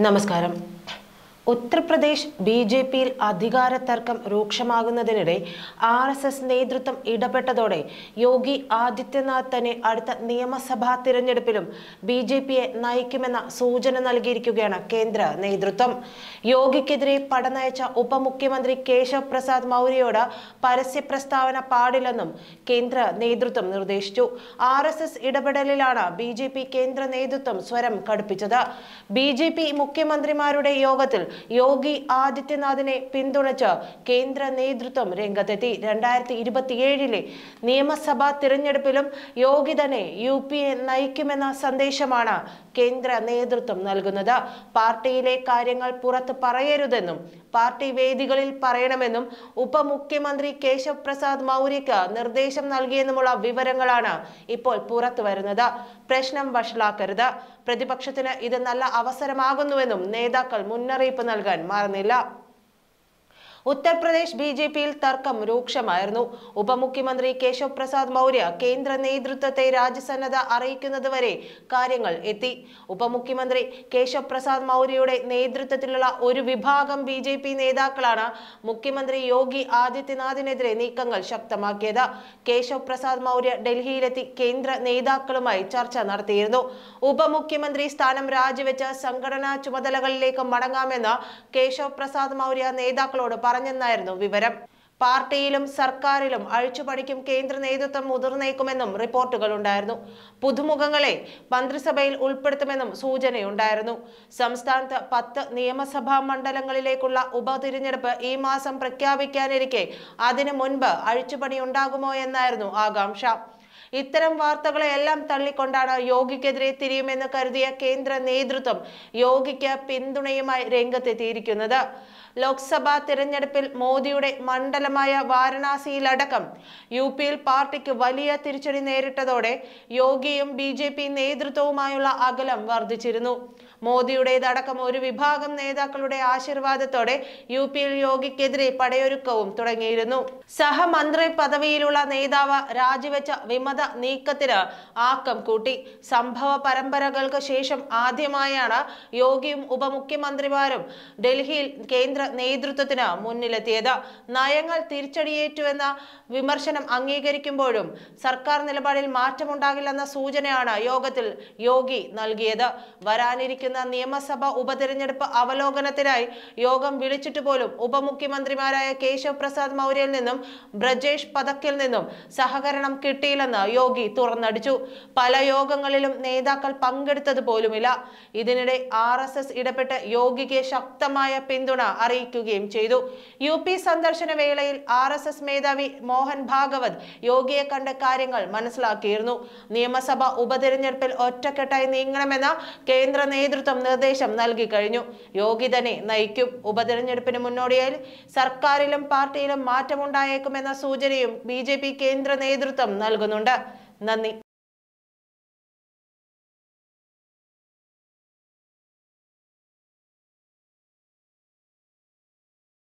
നമസ്കാരം. ഉത്തർപ്രദേശ് ബി.ജെ.പിയിൽ അധികാര തർക്കം രൂക്ഷമാകുന്നതിനിടെ RSS നേതൃത്വം ഇടപെട്ടതോടെ യോഗി ആദിത്യനാഥ് തന്നെ അടുത്ത നിയമസഭാ തിരഞ്ഞെടുപ്പിലും ബി.ജെ.പിയെ നയിക്കുമെന്ന സൂചന നൽകിയിരിക്കുകയാണ് കേന്ദ്ര നേതൃത്വം. യോഗിക്കെതിരെ പടനയിച്ച ഉപമുഖ്യമന്ത്രി കേശവ് പ്രസാദ് മൗര്യയോട് പരസ്യ പ്രസ്താവന പാടില്ലെന്നും കേന്ദ്ര നേതൃത്വം നിർദ്ദേശിച്ചു. RSS ഇടപെടലിലാണ് ബി.ജെ.പി കേന്ദ്ര നേതൃത്വം സ്വരം കടുപ്പിച്ചത്. ബി.ജെ.പി മുഖ്യമന്ത്രിമാരുടെ യോഗത്തിൽ യോഗി ആദിത്യനാഥിനെ പിന്തുണച്ച് കേന്ദ്ര നേതൃത്വം രംഗത്തെത്തി. 2027 നിയമസഭാ തിരഞ്ഞെടുപ്പിലും യോഗി തന്നെ UP-യെ നയിക്കുമെന്ന സന്ദേശമാണ് കേന്ദ്ര നേതൃത്വം നൽകുന്നത്. പാർട്ടിയിലെ കാര്യങ്ങൾ പുറത്ത് പറയരുതെന്നും പാർട്ടി വേദികളിൽ പറയണമെന്നും ഉപമുഖ്യമന്ത്രി കേശവ് പ്രസാദ് മൗര്യക്ക് നിർദ്ദേശം നൽകിയെന്നുമുള്ള വിവരങ്ങളാണ് ഇപ്പോൾ പുറത്തു വരുന്നത്. പ്രശ്നം വഷളാക്കരുത്, പ്രതിപക്ഷത്തിന് ഇത് നല്ല അവസരമാകുന്നുവെന്നും നേതാക്കൾ മുന്നറിയിപ്പ് നൽകാൻ മറന്നില്ല. ഉത്തർപ്രദേശ് ബി.ജെ.പിയിൽ തർക്കം രൂക്ഷമായിരുന്നു. ഉപമുഖ്യമന്ത്രി കേശവ് പ്രസാദ് മൗര്യ കേന്ദ്ര നേതൃത്വത്തെ രാജ്യസന്നദ്ധ അറിയിക്കുന്നതുവരെ കാര്യങ്ങൾ എത്തി. ഉപമുഖ്യമന്ത്രി കേശവ് പ്രസാദ് മൗര്യയുടെ നേതൃത്വത്തിലുള്ള ഒരു വിഭാഗം ബി.ജെ.പി നേതാക്കളാണ് മുഖ്യമന്ത്രി യോഗി ആദിത്യനാഥിനെതിരെ നീക്കങ്ങൾ ശക്തമാക്കിയത്. കേശവ് പ്രസാദ് മൗര്യ ഡൽഹിയിലെത്തി കേന്ദ്ര നേതാക്കളുമായി ചർച്ച നടത്തിയിരുന്നു. ഉപമുഖ്യമന്ത്രി സ്ഥാനം രാജിവെച്ച് സംഘടനാ ചുമതലകളിലേക്ക് മടങ്ങാമെന്ന് കേശവ് പ്രസാദ് മൗര്യ നേതാക്കളോട് പറഞ്ഞെന്നായിരുന്നു വിവരം. പാർട്ടിയിലും സർക്കാരിലും അഴിച്ചുപണിക്കും കേന്ദ്ര നേതൃത്വം മുതിർന്നേക്കുമെന്നും റിപ്പോർട്ടുകൾ ഉണ്ടായിരുന്നു. പുതുമുഖങ്ങളെ മന്ത്രിസഭയിൽ ഉൾപ്പെടുത്തുമെന്നും സൂചനയുണ്ടായിരുന്നു. സംസ്ഥാനത്ത് 10 നിയമസഭാ മണ്ഡലങ്ങളിലേക്കുള്ള ഉപതിരഞ്ഞെടുപ്പ് ഈ മാസം പ്രഖ്യാപിക്കാനിരിക്കെ അതിനു മുൻപ് അഴിച്ചുപണി ഉണ്ടാകുമോ എന്നായിരുന്നു ആകാംക്ഷ. ഇത്തരം വാർത്തകളെല്ലാം തള്ളിക്കൊണ്ടാണ് യോഗിക്കെതിരെ തിരിയുമെന്ന് കരുതിയ കേന്ദ്ര നേതൃത്വം യോഗിക്ക് പിന്തുണയുമായി രംഗത്തെത്തിയിരിക്കുന്നത്. ലോക്സഭാ തിരഞ്ഞെടുപ്പിൽ മോദിയുടെ മണ്ഡലമായ വാരണാസിയിലടക്കം UP-യിൽ പാർട്ടിക്ക് വലിയ തിരിച്ചടി നേരിട്ടതോടെ യോഗിയും ബി.ജെ.പി നേതൃത്വവുമായുള്ള അകലം വർദ്ധിച്ചിരുന്നു. മോദിയുടേതടക്കം ഒരു വിഭാഗം നേതാക്കളുടെ ആശീർവാദത്തോടെ UP-യിൽ യോഗിക്കെതിരെ പടയൊരുക്കവും തുടങ്ങിയിരുന്നു. സഹമന്ത്രി പദവിയിലുള്ള നേതാവ് രാജിവെച്ച വിമത നീക്കത്തിന് ആക്കം കൂട്ടി. സംഭവ പരമ്പരകൾക്ക് ശേഷം ആദ്യമായാണ് യോഗിയും ഉപമുഖ്യമന്ത്രിമാരും ഡൽഹിയിൽ കേന്ദ്ര നേതൃത്വത്തിന് മുന്നിലെത്തിയത്. നയങ്ങൾ തിരിച്ചടിയേറ്റുവെന്ന വിമർശനം അംഗീകരിക്കുമ്പോഴും സർക്കാർ നിലപാടിൽ മാറ്റമുണ്ടാകില്ലെന്ന സൂചനയാണ് യോഗത്തിൽ യോഗി നൽകിയത്. വരാനിരിക്കുന്ന നിയമസഭ ഉപതെരഞ്ഞെടുപ്പ് അവലോകനത്തിനായി യോഗം വിളിച്ചിട്ട് പോലും ഉപമുഖ്യമന്ത്രിമാരായ കേശവ് പ്രസാദ് മൗര്യയിൽ നിന്നും ബ്രജേഷ് പദക്കിൽ നിന്നും സഹകരണം കിട്ടിയില്ലെന്ന് യോഗി തുറന്നടിച്ചു. പല യോഗങ്ങളിലും നേതാക്കൾ പങ്കെടുത്തത് പോലുമില്ല. ഇതിനിടെ RSS ഇടപെട്ട് യോഗിക്ക് ശക്തമായ പിന്തുണ അറിയിക്കുകയും ചെയ്തു. UP സന്ദർശന വേളയിൽ RSS മേധാവി മോഹൻ ഭാഗവത് യോഗിയെ കണ്ട് കാര്യങ്ങൾ മനസ്സിലാക്കിയിരുന്നു. നിയമസഭ ഉപതെരഞ്ഞെടുപ്പിൽ ഒറ്റക്കെട്ടായി നീങ്ങണമെന്ന കേന്ദ്ര നേതൃത്വം നിർദ്ദേശം നൽകി കഴിഞ്ഞു. യോഗി തന്നെ നയിക്കും. ഉപതെരഞ്ഞെടുപ്പിന് മുന്നോടിയായി സർക്കാരിലും പാർട്ടിയിലും മാറ്റമുണ്ടായേക്കുമെന്ന സൂചനയും ബി.ജെ.പി കേന്ദ്ര നേതൃത്വം നൽകുന്നുണ്ട്. നന്ദി.